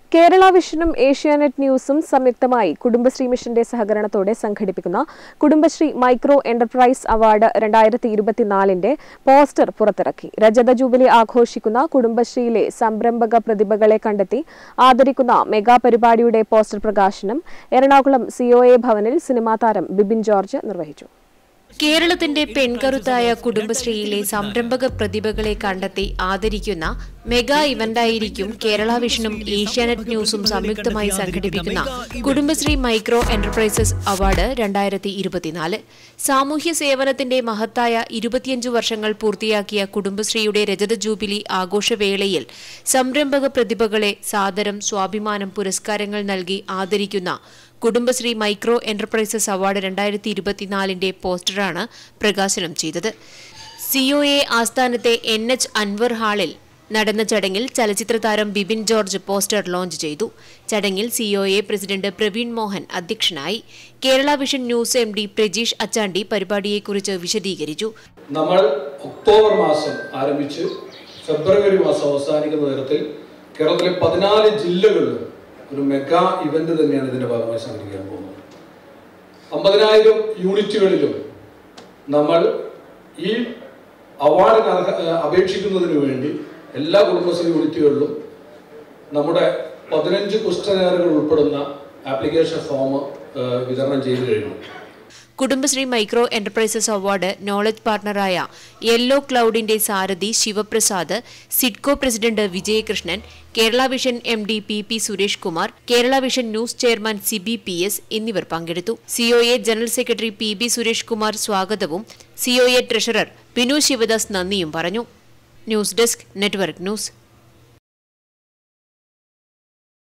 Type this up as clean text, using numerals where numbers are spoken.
കേരള വിഷനും ഏഷ്യാനെറ്റ് ന്യൂസും സംയുക്തമായി കുടുംബശ്രീ മിഷന്റെ സഹകരണത്തോടെ സംഘടിപ്പിക്കുന്ന Kudumbashree micro enterprise award 2024 poster പുറത്തിറക്കി. രജത ജൂബിലി ആഘോഷിക്കുന്ന കുടുംബശ്രീയിലെ സംരംഭക പ്രതിഭകളെ കണ്ടെത്തി ആദരിക്കുന്ന മെഗാ പരിപാടിയുടെ പോസ്റ്റർ പ്രകാശനം എറണാകുളം COA ഭവനിൽ സിനിമാ താരം ബിബിൻ ജോർജ് നിർവഹിച്ചു. കേരളത്തിന്റെ പെൺകരുത്തായ കുടുംബശ്രീയിലെ സംരംഭക പ്രതിഭകളെ കണ്ടെത്തി ആദരിക്കുന്ന മെഗാ ഇവന്റായിരിക്കും കേരള വിഷനും ഏഷ്യാനെറ്റ് ന്യൂസും സംയുക്തമായി സംഘടിപ്പിക്കുന്ന കുടുംബശ്രീ മൈക്രോ എന്റർപ്രൈസസ് അവാർഡ് 2024. സാമൂഹ്യ സേവനത്തിന്റെ മഹത്തായ 25 വർഷങ്ങൾ പൂർത്തിയാക്കിയ കുടുംബശ്രീയുടെ രജത ജൂബിലി ആഘോഷവേളയിൽ സംരംഭക പ്രതിഭകളെ സാദരം സ്വാഭിമാനം പുരസ്കാരങ്ങൾ നൽകി ആദരിക്കുന്ന കുടുംബശ്രീ മൈക്രോ എന്റർപ്രൈസസ് അവാർഡ് 2024 പോസ്റ്ററാണ് പ്രകാശനം ചെയ്തത്. COA ആസ്ഥാനത്തെ NH അൻവർ ഹാളിൽ നടന്ന ചടങ്ങിൽ ചലച്ചിത്ര താരം ബിബിൻ ജോർജ് പോസ്റ്റർ ലോഞ്ച് ചെയ്തു. ചടങ്ങിൽ COA പ്രസിഡന്റ് പ്രവീൺ മോഹൻ അധ്യക്ഷനായി. Kerala vision news MD Prajeesh Achandi പരിപാടിയെക്കുറിച്ച് വിശദീകരിച്ചു. നമ്മൾ ഒക്ടോബർ മാസം ആരംഭിച്ച് ഫെബ്രുവരി മാസം അവസാനിക്കുന്ന തരത്തിൽ കേരളത്തിലെ 14 ജില്ലകളിലും ഒരു മെഗാ ഇവന്റ് തന്നെയാണ് ഇതിന്റെ ഭാഗമായി സംഘടിപ്പിക്കാൻ പോകുന്നത്. 50,000 യൂണിറ്റുകളിലും നമ്മൾ ഈ അവാർഡിന് അപേക്ഷിക്കുന്നതിന് വേണ്ടി എല്ലാ കുടുംബശ്രീ യൂണിറ്റുകളിലും നമ്മുടെ 15 ക്വസ്റ്റനെയറുകൾ ഉൾപ്പെടുന്ന ആപ്ലിക്കേഷൻ ഫോം വിതരണം ചെയ്തു കഴിഞ്ഞു. Kudumbashree micro enterprises award knowledge പാർട്ണറായ യെല്ലോ ക്ലൗഡിന്റെ സാരഥി Sivaprasad, SIDCO president Vijayakrishnan, Kerala vision MD PP Suresh Kumar, Kerala vision news chairman CB PS എന്നിവർ പങ്കെടുത്തു. COA general secretary PB Suresh Kumar സ്വാഗതവും COA ട്രഷറർ ബിനു ശിവദാസ് നന്ദിയും പറഞ്ഞു. News desk, network news.